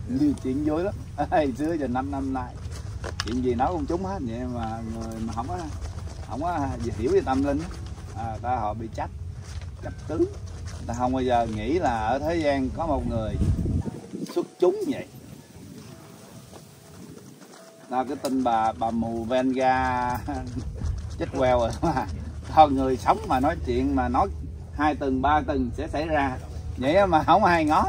Nhiều chuyện vui lắm. Xưa giờ 5 năm nay chuyện gì nói con chúng hết, vậy mà người mà không có hiểu về tâm linh ta họ bị chấp tướng. Ta không bao giờ nghĩ là ở thế gian có một người xuất chúng vậy. Ta cái tin bà mù Venga chết queo rồi mà thôi, người sống mà nói chuyện mà nói 2 tuần 3 tuần sẽ xảy ra vậy mà không ai ngó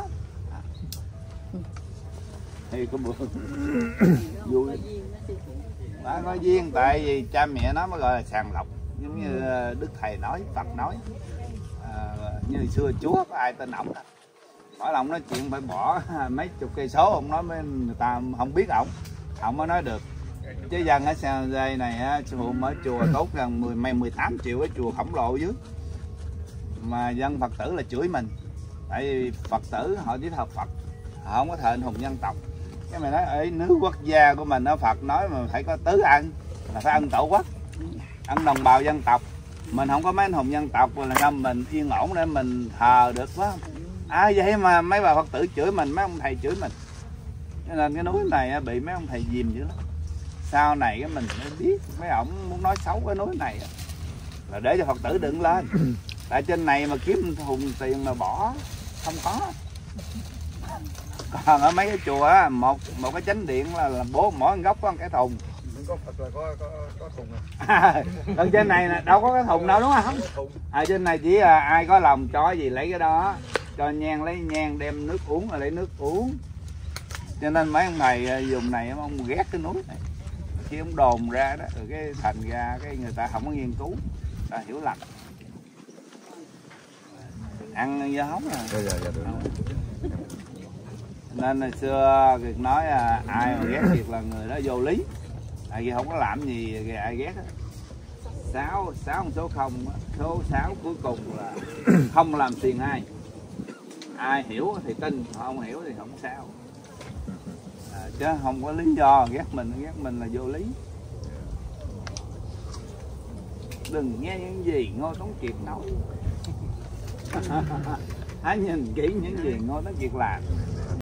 thì có buồn vui. Đã có duyên, tại vì cha mẹ nó mới gọi là sàng lọc, giống như Đức Thầy nói, Phật nói, như xưa Chúa có ai tên ổng đó. Mỗi lần nói chuyện phải bỏ mấy chục cây số, ông nói với người ta không biết ổng mới nói được. Chứ dân ở Sa Dây này ở chùa tốt gần 18 triệu cái chùa khổng lồ dưới, mà dân Phật tử là chửi mình, tại vì Phật tử họ chỉ thờ Phật, họ không có thờ anh hùng dân tộc. Cái mày nói ấy, nước quốc gia của mình ở Phật nói mà phải có tứ ân, là phải ân tổ quốc, ân đồng bào dân tộc. Mình không có mấy anh hùng dân tộc là sao mình yên ổn để mình thờ được, phải không? Vậy mà mấy bà Phật tử chửi mình, mấy ông thầy chửi mình, cho nên cái núi này bị mấy ông thầy dìm dữ lắm. Sau này cái mình mới biết mấy ổng muốn nói xấu cái núi này là để cho Phật tử đừng lên, tại trên này mà kiếm thùng tiền mà bỏ không có. Còn ở mấy cái chùa một cái chánh điện là bố mỗi góc có một cái thùng. Có Phật là có thùng Ở trên này nè, đâu có cái thùng đâu đúng không? Trên này chỉ là ai có lòng cho gì lấy cái đó, cho nhang lấy nhang, đem nước uống là lấy nước uống. Cho nên mấy ông thầy dùng này ông ghét cái núi này, khi ông đồn ra đó, rồi cái thành ra cái người ta không có nghiên cứu, ta hiểu lầm, ăn dưa hấu à. Nên hồi xưa Kiệt nói ai mà ghét Kiệt là người đó vô lý, tại vì không có làm gì thì ai ghét. 6 số 0, số 6 cuối cùng là không làm phiền ai. Ai hiểu thì tin, không hiểu thì không sao. Chứ không có lý do ghét mình là vô lý. Đừng nghe những gì Ngô Tấn Kiệt nói. Hãy nhìn kỹ những gì Ngô Tấn Kiệt làm.